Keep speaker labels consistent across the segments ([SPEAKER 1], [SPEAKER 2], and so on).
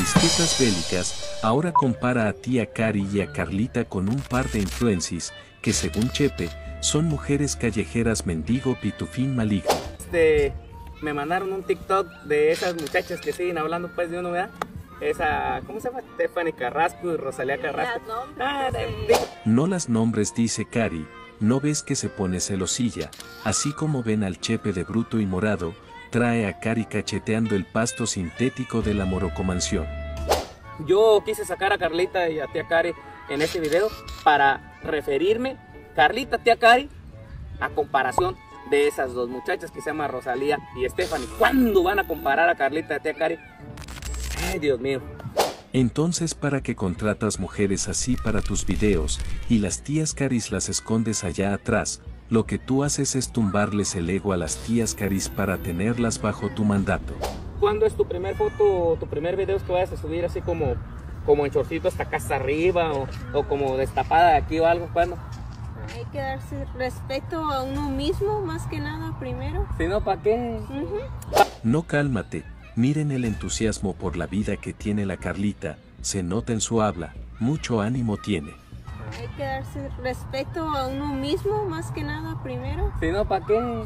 [SPEAKER 1] disquetas bélicas, ahora compara a tía Cari y a Carlita con un par de influencers, que según Chepe, son mujeres callejeras mendigo pitufín maligno.
[SPEAKER 2] Me mandaron un TikTok de esas muchachas que siguen hablando pues de uno, ¿verdad? Esa, ¿cómo se llama? Stephanie Carrasco y Rosalía Carrasco.
[SPEAKER 1] No las nombres, dice Cari, ¿no ves que se pone celosilla? Así como ven al Chepe de bruto y morado, trae a Cari cacheteando el pasto sintético de la morocomansión.
[SPEAKER 2] Yo quise sacar a Carlita y a tía Cari en este video para referirme, Carlita, tía Cari, a comparación de esas dos muchachas que se llaman Rosalía y Stephanie. ¿Cuándo van a comparar a Carlita y a tía Cari? Ay, Dios mío.
[SPEAKER 1] Entonces, ¿para qué contratas mujeres así para tus videos, y las tías Caris las escondes allá atrás? Lo que tú haces es tumbarles el ego a las tías Caris para tenerlas bajo tu mandato.
[SPEAKER 2] ¿Cuándo es tu primer foto, tu primer video que vayas a subir así como en chorcito hasta acá hasta arriba o como destapada de aquí o algo? ¿Cuándo?
[SPEAKER 3] Hay que darse respeto a uno mismo más que nada primero.
[SPEAKER 2] Si no, ¿para qué?
[SPEAKER 1] No, cálmate. Miren el entusiasmo por la vida que tiene la Carlita, se nota en su habla, mucho ánimo tiene.
[SPEAKER 3] Hay que darse respeto a uno mismo más que nada primero.
[SPEAKER 2] Si no, ¿para qué?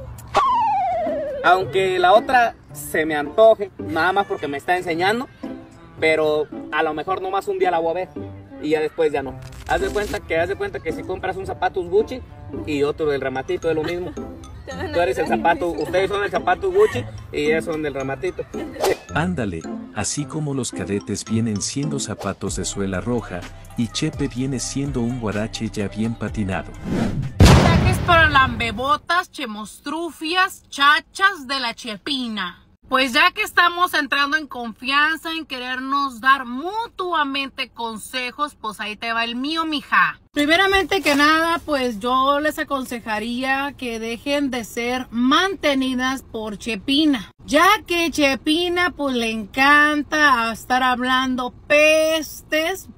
[SPEAKER 2] Aunque la otra se me antoje, nada más porque me está enseñando, pero a lo mejor nomás un día la voy a ver y ya después ya no. Haz de cuenta que si compras un zapato Gucci y otro del ramatito es lo mismo. Tú eres el zapato, ustedes son el zapato Gucci y ellos son del ramatito.
[SPEAKER 1] Ándale, así como los cadetes vienen siendo zapatos de suela roja y Chepe viene siendo un guarache ya bien patinado.
[SPEAKER 4] Ataques para lambebotas, chemostrufias, chachas de la Chepina. Pues ya que estamos entrando en confianza, en querernos dar mutuamente consejos, pues ahí te va el mío, mija. Primeramente que nada, pues yo les aconsejaría que dejen de ser mantenidas por Chepina. Ya que Chepina pues le encanta estar hablando pestes,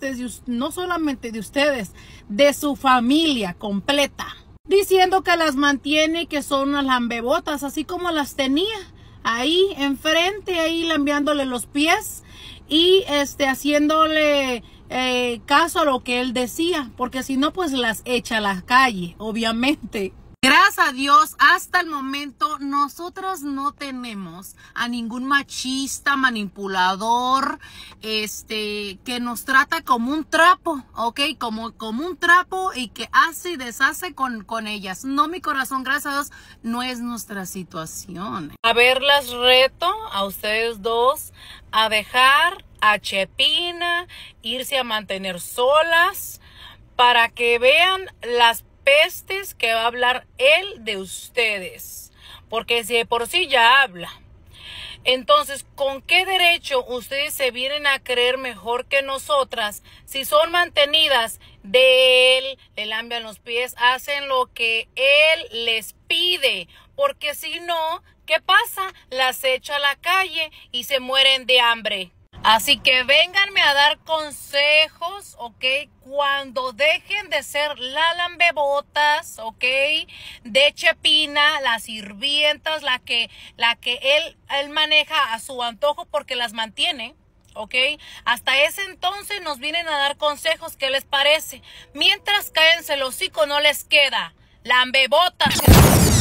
[SPEAKER 4] no solamente de ustedes, de su familia completa. Diciendo que las mantiene y que son unas lambebotas, así como las tenía. Ahí enfrente, ahí lambeándole los pies y haciéndole caso a lo que él decía, porque si no pues las echa a la calle, obviamente. Gracias a Dios, hasta el momento nosotras no tenemos a ningún machista, manipulador, que nos trata como un trapo, ¿ok? Como un trapo y que hace y deshace con ellas. No, mi corazón, gracias a Dios, no es nuestra situación. A ver, las reto a ustedes dos a dejar a Chepina irse a mantener solas para que vean las pestes que va a hablar él de ustedes, porque si de por sí ya habla, entonces ¿con qué derecho ustedes se vienen a creer mejor que nosotras si son mantenidas de él, le lambian los pies, hacen lo que él les pide? Porque si no, ¿qué pasa? Las echa a la calle y se mueren de hambre. Así que vénganme a dar consejos, ¿ok? Cuando dejen de ser las lambebotas, ¿ok? De Chepina, las sirvientas, la que él maneja a su antojo porque las mantiene, ¿ok? Hasta ese entonces nos vienen a dar consejos, ¿qué les parece? Mientras cállense el hocico no les queda, lambebotas.